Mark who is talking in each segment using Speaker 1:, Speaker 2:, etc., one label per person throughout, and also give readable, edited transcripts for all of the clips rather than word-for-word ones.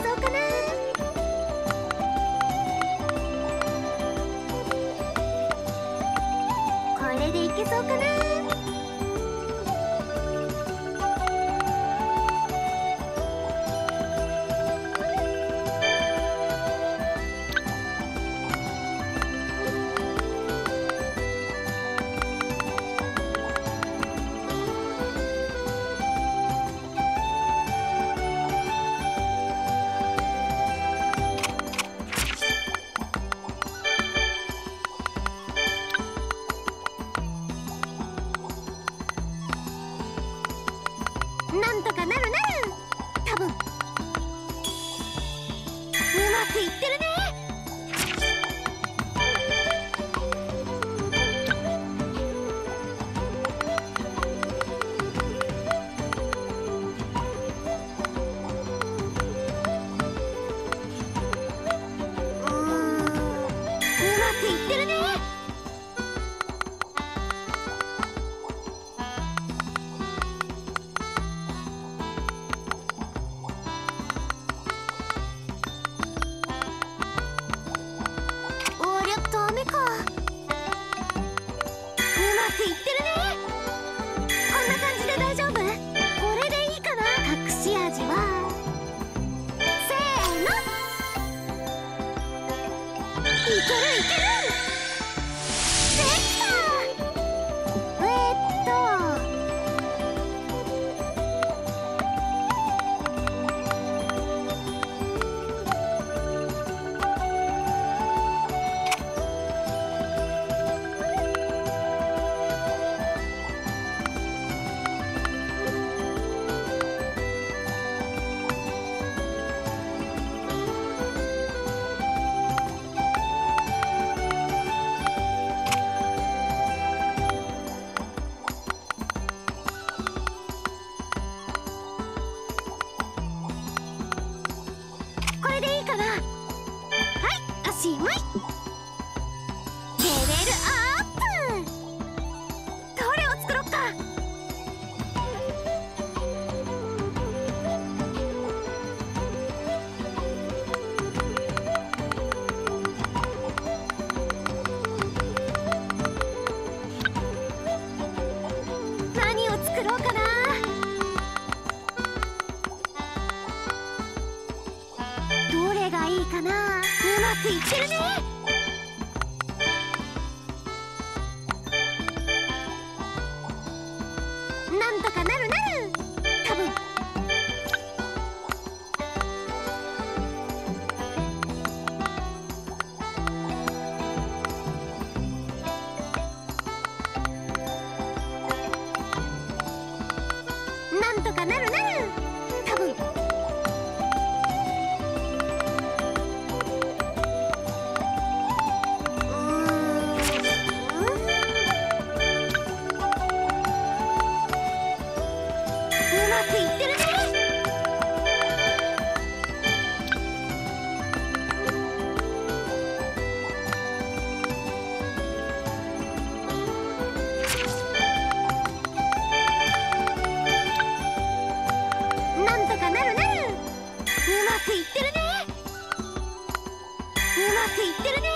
Speaker 1: そうかな。これでいけそうかな。なんとかなるなる。多分うまくいってるね。うまくいってるね。ダメか。うまくいってるね。こんな感じで大丈夫？これでいいかな。隠し味はせーの。いけるいける。できた。これでいいかな。はい、おしまい。レベルアップ。どれを作ろっか。何を作ろうかな。どれがいいかな。うまくいってるね。なんとかなるなる。多分なんとかなるなる。多分うまくいってるね。なんとかなるなる。うまくいってるね。うまくいってるね。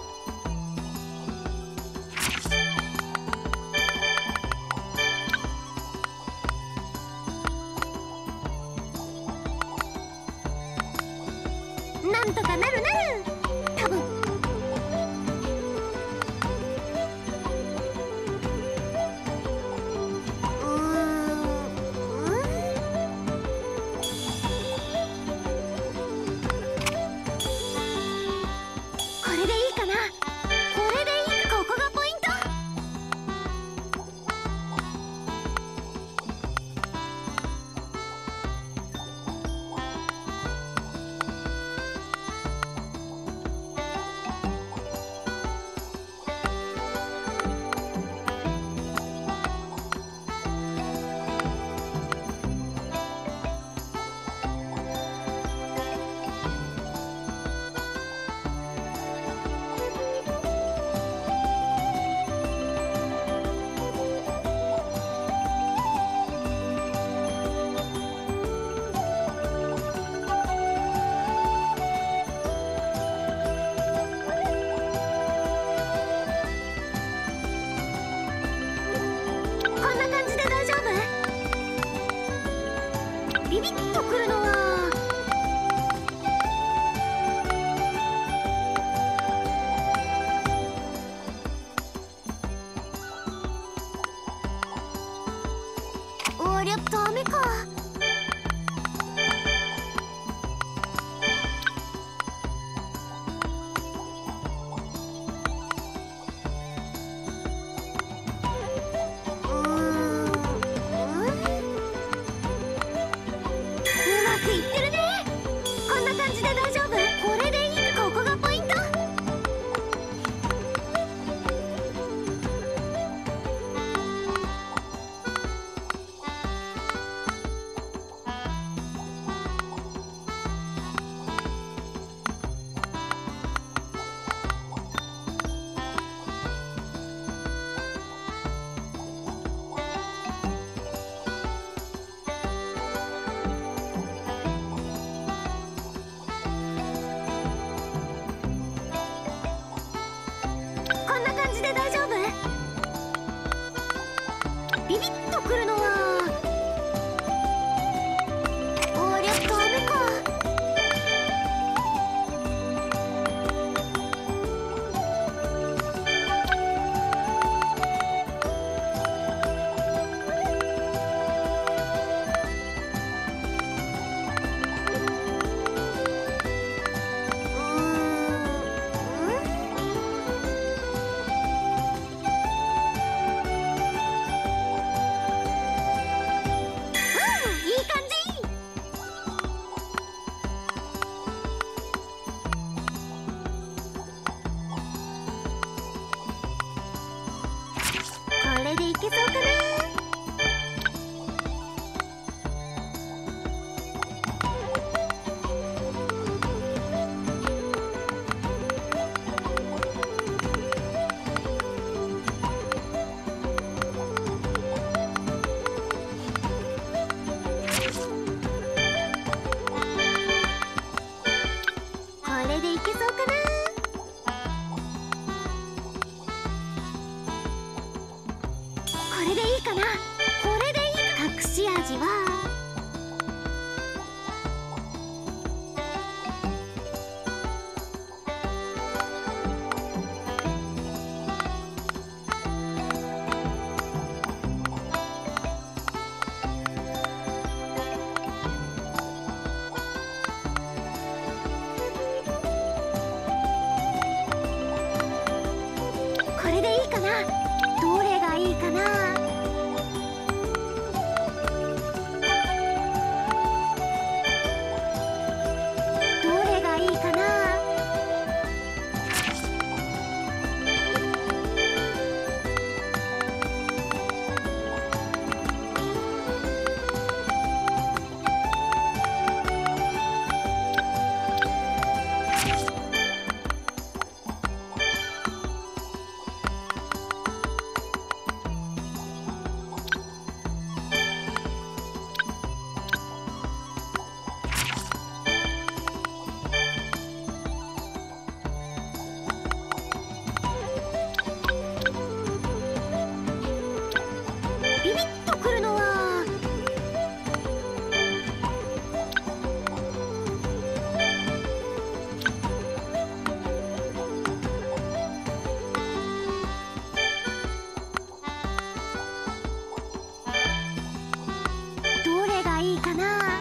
Speaker 1: なんとかなるなる。多分これでいいかな。これでいい。ここがポイント。 じで大丈夫？ビビッとくるのはありゃダメか。これでいけそうかな。これでいけそうかな。これでいいかな。これでいいか。隠し味はこれでいいかな。どれがいいかな。どれがいいかな。ビビッとくるのはどれがいいかな。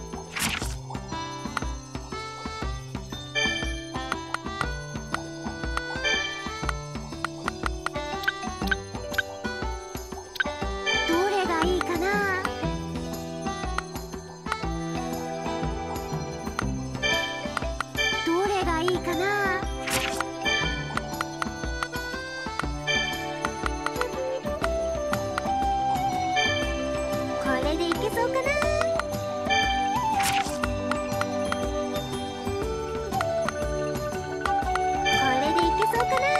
Speaker 1: どれがいいかな。どれがいいかな。これでいけそうかな。これでいけそうかな。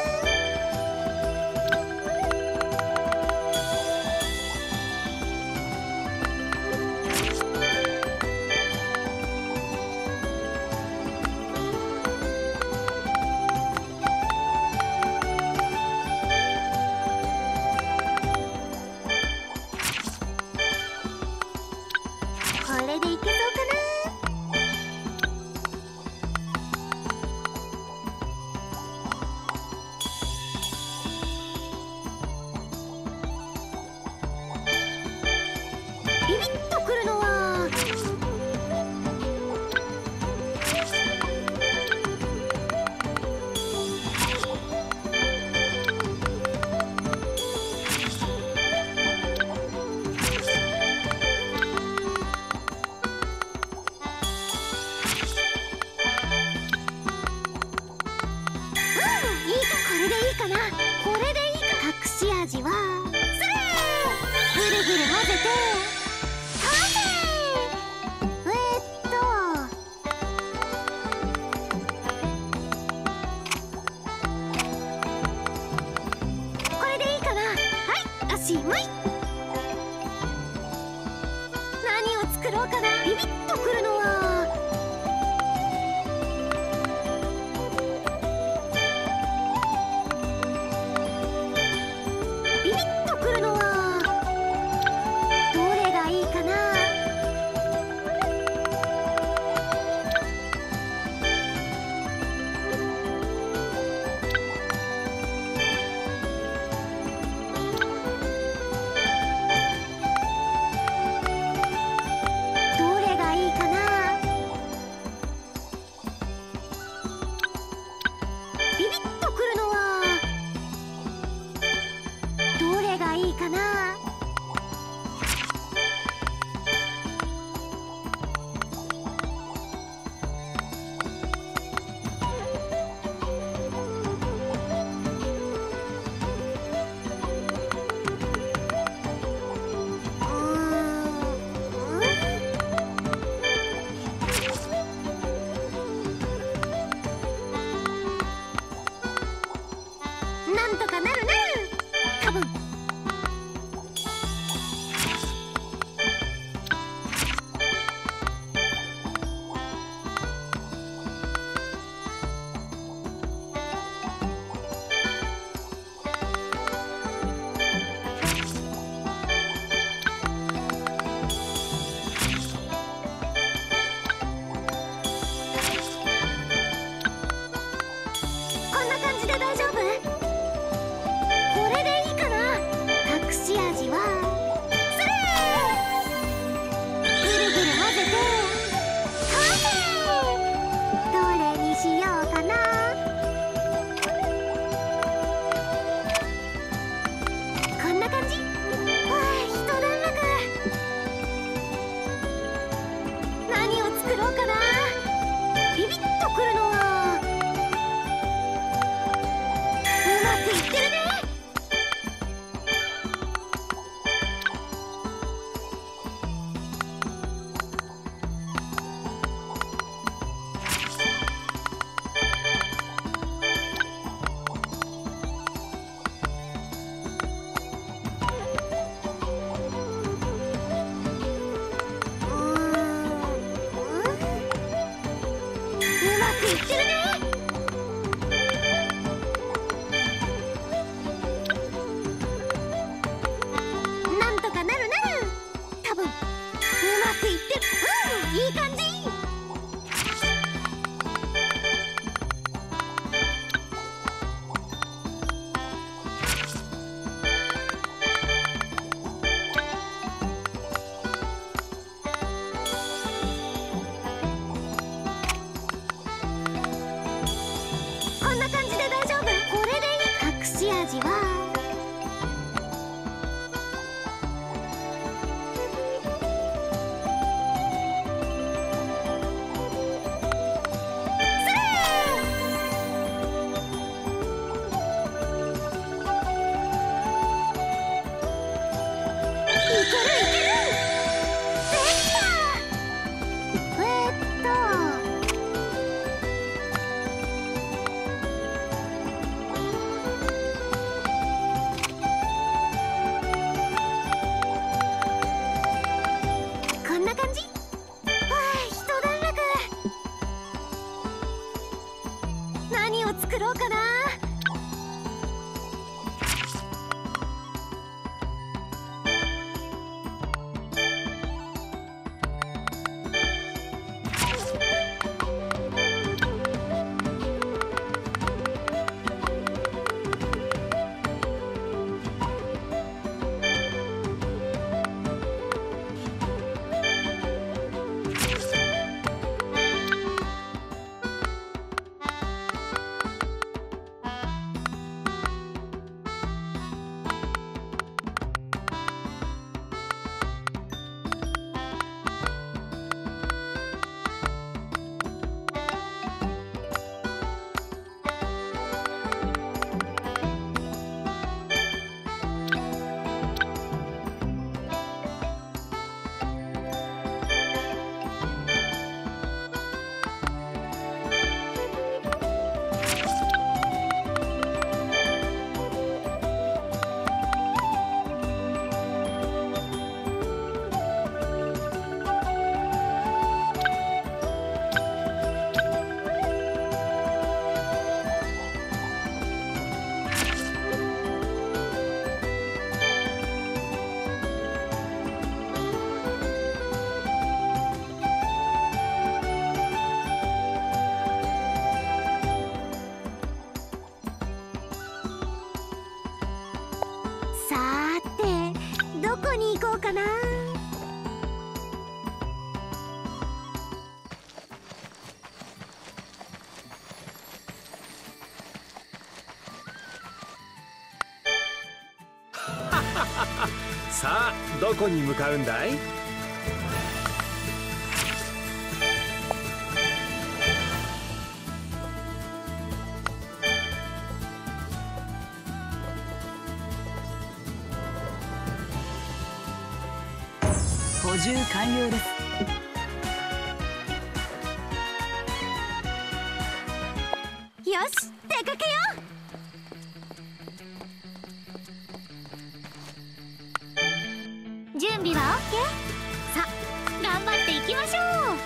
Speaker 1: これでいけそうかな。ビビッとくるのはいいか。これでいいかな。これでいいか。隠し味はそれぐるぐる混ぜて完成。これでいいかな。はい、おしまい。何を作ろうかな。ビビッとくるのはくいってるね。なんとかなるなる。多分うまくいってる。いい感じ。こんな感じで大丈夫。これでいい。隠し味はいけるいける。できた。こんな感じ。一段落。何を作ろうかな。さーて、どこに行こうかな。
Speaker 2: さあ、どこに向かうんだい？
Speaker 3: 補充完了です。
Speaker 1: よし、出かけよう。準備は OK？ さあ、頑張っていきましょう。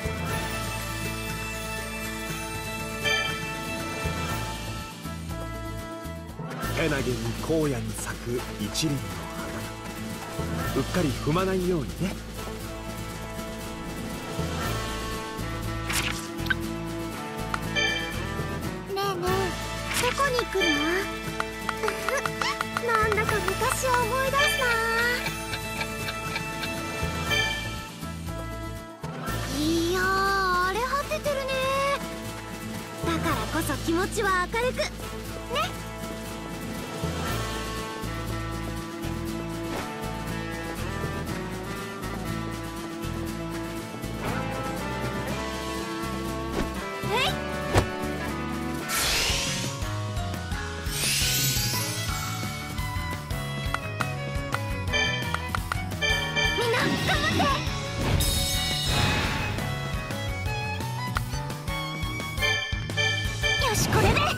Speaker 2: けなげに荒野に咲く一輪の花、うっかり踏まないようにね。
Speaker 1: ねえねえ、どこに行くの？なんだか昔を思い出すな。いやー、荒れ果ててるね。だからこそ気持ちは明るくね。みんな頑張って。よし、これで